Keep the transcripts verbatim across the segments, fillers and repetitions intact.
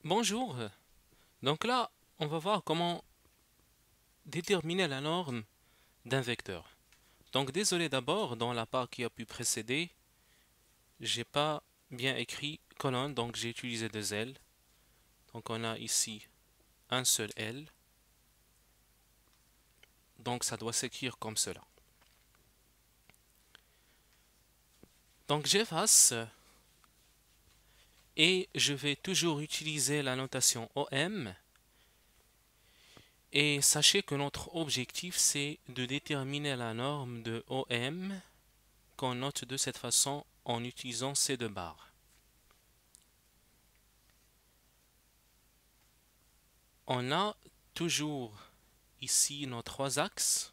Bonjour. Donc là, on va voir comment déterminer la norme d'un vecteur. Donc désolé d'abord, dans la part qui a pu précéder, j'ai pas bien écrit colonne, donc j'ai utilisé deux L. Donc on a ici un seul L. Donc ça doit s'écrire comme cela. Donc j'efface et je vais toujours utiliser la notation O M. Et sachez que notre objectif c'est de déterminer la norme de O M qu'on note de cette façon en utilisant ces deux barres. On a toujours ici nos trois axes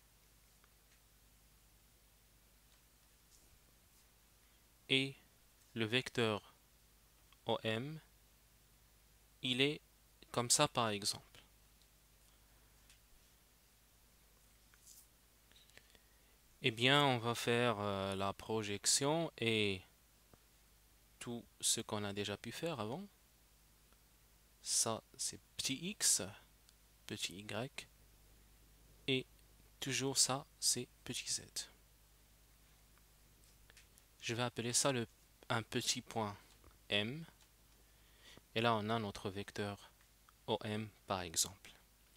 et le vecteur O M, il est comme ça par exemple. Eh bien, on va faire euh, la projection et tout ce qu'on a déjà pu faire avant. Ça, c'est petit x, petit y, et toujours ça, c'est petit z. Je vais appeler ça le, un petit point M. Et là, on a notre vecteur O M par exemple.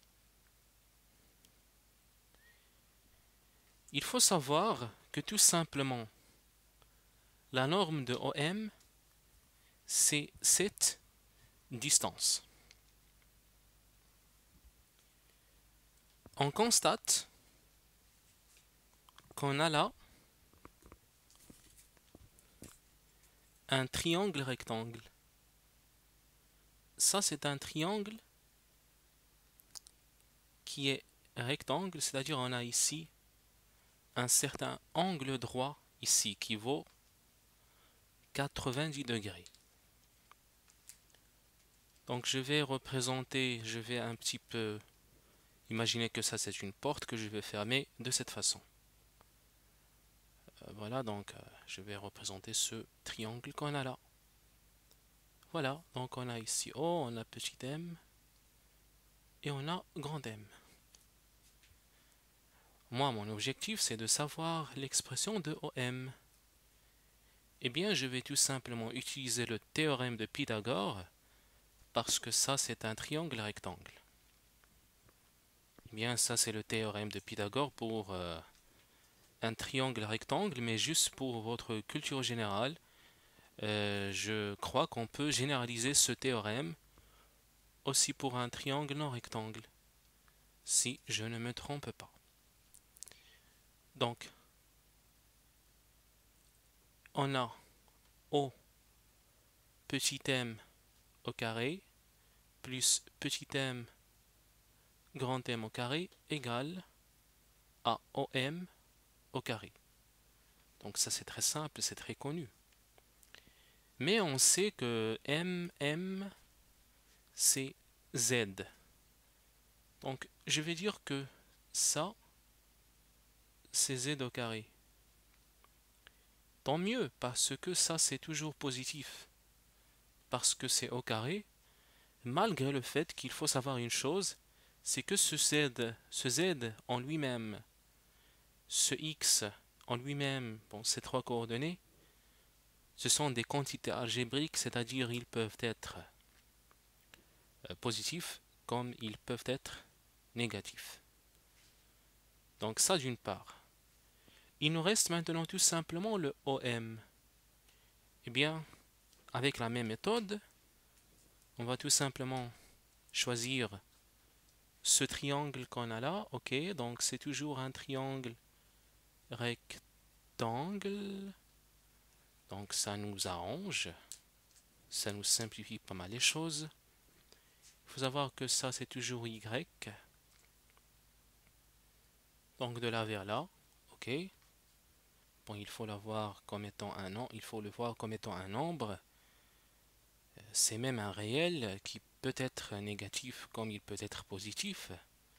Il faut savoir que tout simplement, la norme de O M, c'est cette distance. On constate qu'on a là un triangle rectangle. Ça, c'est un triangle qui est rectangle, c'est-à-dire on a ici un certain angle droit ici qui vaut quatre-vingt-dix degrés. Donc je vais représenter, je vais un petit peu imaginer que ça c'est une porte que je vais fermer de cette façon. Euh, voilà, donc euh, je vais représenter ce triangle qu'on a là. Voilà, donc on a ici O, on a petit m et on a grand M. Moi, mon objectif, c'est de savoir l'expression de O M. Eh bien, je vais tout simplement utiliser le théorème de Pythagore parce que ça, c'est un triangle rectangle. Eh bien, ça, c'est le théorème de Pythagore pour euh, un triangle rectangle, mais juste pour votre culture générale, euh, je crois qu'on peut généraliser ce théorème aussi pour un triangle non rectangle, si je ne me trompe pas. Donc, on a O petit m au carré plus petit m grand M au carré égale à O M au carré. Donc ça c'est très simple, c'est très connu. Mais on sait que M, M, c'est Z. Donc je vais dire que ça, c'est Z au carré. Tant mieux, parce que ça c'est toujours positif. Parce que c'est au carré, malgré le fait qu'il faut savoir une chose, c'est que ce Z, ce Z en lui-même, ce X en lui-même, bon, ces trois coordonnées, ce sont des quantités algébriques, c'est-à-dire ils peuvent être euh, positifs comme ils peuvent être négatifs. Donc ça d'une part. Il nous reste maintenant tout simplement le O M. Eh bien, avec la même méthode, on va tout simplement choisir ce triangle qu'on a là. Ok, donc c'est toujours un triangle rectangle. Donc ça nous arrange. Ça nous simplifie pas mal les choses. Il faut savoir que ça c'est toujours Y. Donc de là vers là. Ok. Bon, il faut la voir comme étant un nom, il faut le voir comme étant un nombre. C'est même un réel qui peut être négatif comme il peut être positif.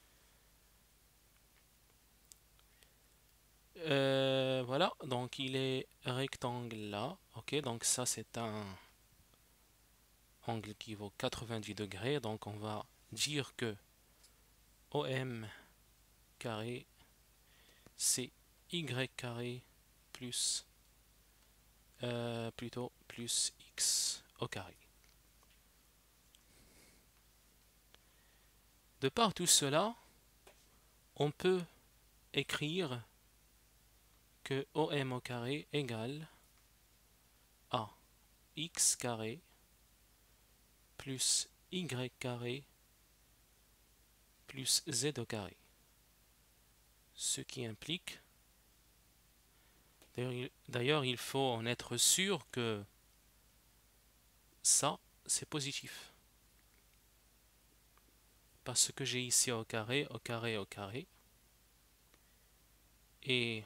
Euh, voilà, donc il est rectangle là. Ok, donc ça c'est un angle qui vaut quatre-vingt-dix degrés, donc on va dire que O M carré c'est Y carré plus euh, plutôt plus X au carré. De par tout cela, on peut écrire que O M au carré égale à X carré plus Y carré plus Z au carré. Ce qui implique, d'ailleurs il faut en être sûr que ça c'est positif. Parce que j'ai ici au carré, au carré, au carré. Et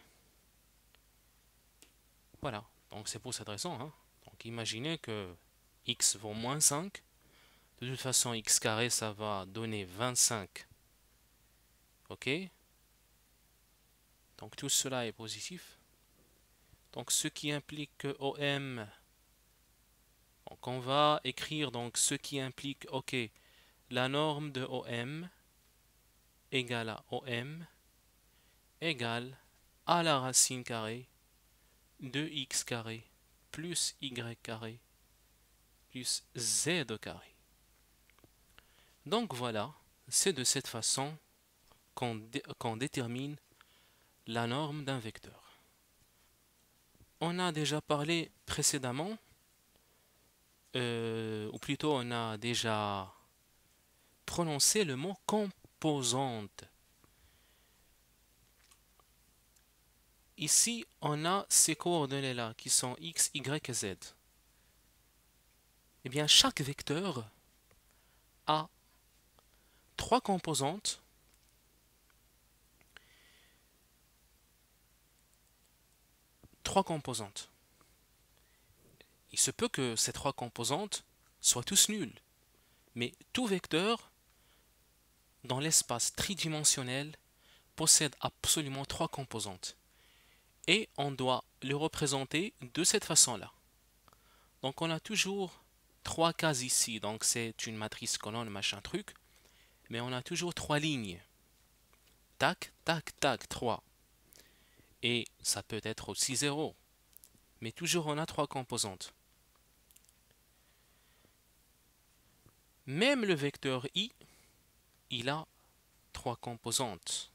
voilà, donc c'est pour cette raison. Hein. Donc imaginez que x vaut moins cinq. De toute façon, x carré, ça va donner vingt-cinq. Ok? Donc tout cela est positif. Donc ce qui implique que O M, donc on va écrire donc ce qui implique, ok, la norme de O M égale à O M égale à la racine carrée de x carré plus y carré plus z au carré. Donc voilà, c'est de cette façon qu'on dé qu'on détermine la norme d'un vecteur. On a déjà parlé précédemment, euh, ou plutôt on a déjà prononcé le mot composante. Ici, on a ces coordonnées-là qui sont x, y et z. Eh bien, chaque vecteur a trois composantes trois composantes. Il se peut que ces trois composantes soient tous nulles, mais tout vecteur dans l'espace tridimensionnel possède absolument trois composantes. Et on doit le représenter de cette façon-là. Donc on a toujours trois cases ici, donc c'est une matrice colonne, machin truc, mais on a toujours trois lignes. Tac, tac, tac, trois. Et ça peut être aussi zéro. Mais toujours on a trois composantes. Même le vecteur i, il a trois composantes.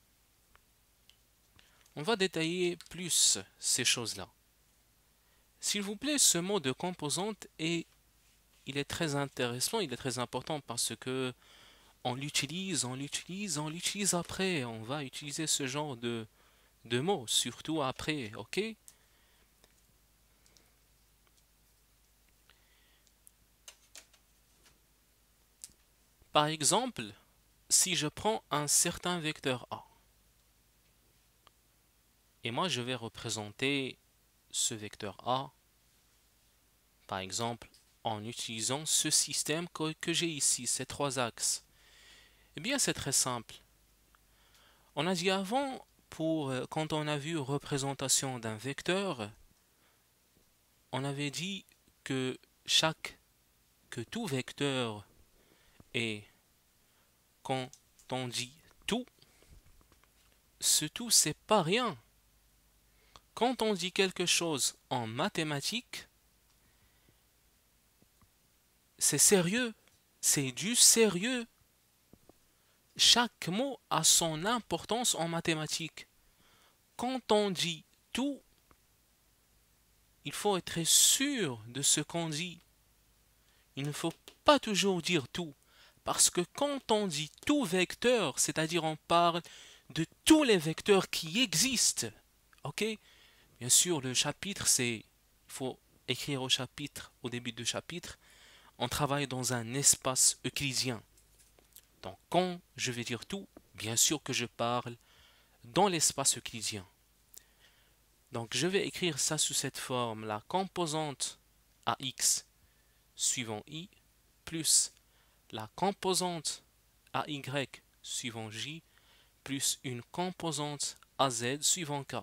On va détailler plus ces choses-là. S'il vous plaît, ce mot de composante est, il est très intéressant, il est très important parce que on l'utilise, on l'utilise, on l'utilise après. On va utiliser ce genre de, de mots, surtout après, ok? Par exemple, si je prends un certain vecteur A, et moi je vais représenter ce vecteur A, par exemple, en utilisant ce système que, que j'ai ici, ces trois axes. Eh bien, c'est très simple. On a dit avant, pour, quand on a vu représentation d'un vecteur, on avait dit que chaque, que tout vecteur est, quand on dit tout, ce tout, c'est pas rien. Quand on dit quelque chose en mathématiques, c'est sérieux, c'est du sérieux. Chaque mot a son importance en mathématiques. Quand on dit tout, il faut être sûr de ce qu'on dit. Il ne faut pas toujours dire tout. Parce que quand on dit tout vecteur, c'est-à-dire on parle de tous les vecteurs qui existent. Ok? Bien sûr, le chapitre, c'est... Il faut écrire au chapitre, au début du chapitre. On travaille dans un espace euclidien. Donc quand je vais dire tout, bien sûr que je parle dans l'espace euclidien. Donc je vais écrire ça sous cette forme, la composante ax suivant i plus la composante ay suivant j plus une composante az suivant k.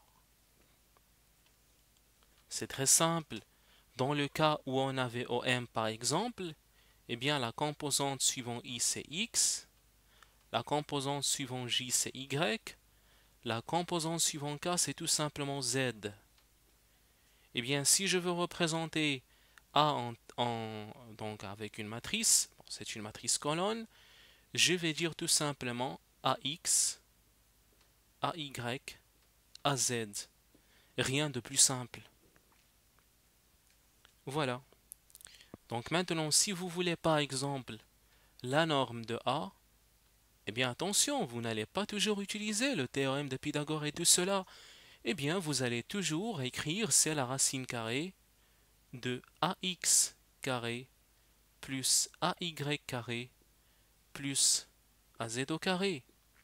C'est très simple. Dans le cas où on avait O M par exemple, eh bien la composante suivant i c'est x, la composante suivant j c'est y, la composante suivant k c'est tout simplement z. Eh bien si je veux représenter A en, en, donc avec une matrice, bon, c'est une matrice colonne, je vais dire tout simplement ax, ay, az. Rien de plus simple. Voilà. Donc maintenant, si vous voulez par exemple la norme de A, eh bien attention, vous n'allez pas toujours utiliser le théorème de Pythagore et tout cela. Eh bien, vous allez toujours écrire c'est la racine carrée de ax carré plus ay carré plus az au carré.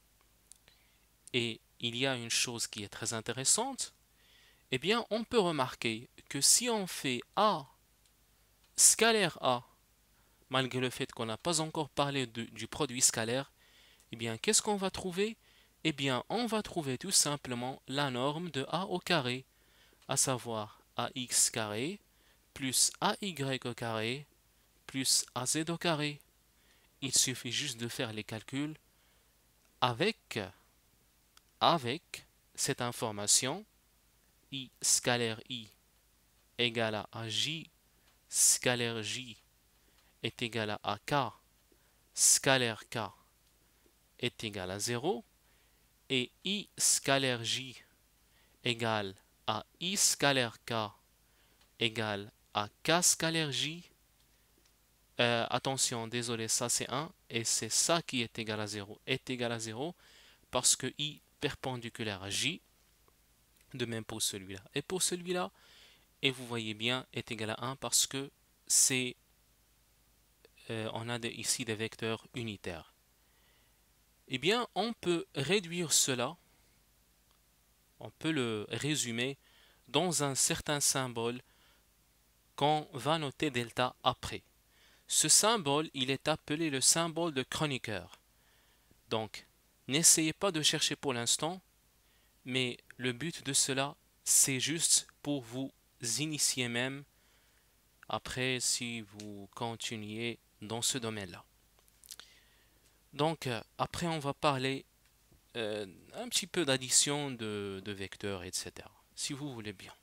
Et il y a une chose qui est très intéressante, eh bien on peut remarquer que si on fait A scalaire A, malgré le fait qu'on n'a pas encore parlé de, du produit scalaire, eh bien qu'est-ce qu'on va trouver? Eh bien on va trouver tout simplement la norme de A au carré, à savoir ax carré plus ay au carré plus az au carré. Il suffit juste de faire les calculs avec, avec cette information, i scalaire i égale à j scalaire j est égal à k scalaire k est égal à zéro et i scalaire j égale à i scalaire k égale à k scalaire j. Euh, attention, désolé, ça c'est un et c'est ça qui est égal à zéro. Est égal à zéro parce que i perpendiculaire à j, de même pour celui-là et pour celui-là, et vous voyez bien est égal à un parce que c'est euh, on a des, ici des vecteurs unitaires. Eh bien, on peut réduire cela, on peut le résumer dans un certain symbole qu'on va noter delta après. Ce symbole, il est appelé le symbole de Kronecker. Donc, n'essayez pas de chercher pour l'instant, mais le but de cela, c'est juste pour vous initier même, après si vous continuez dans ce domaine-là. Donc, euh, après, on va parler euh, un petit peu d'addition de, de vecteurs, et cetera. Si vous voulez bien.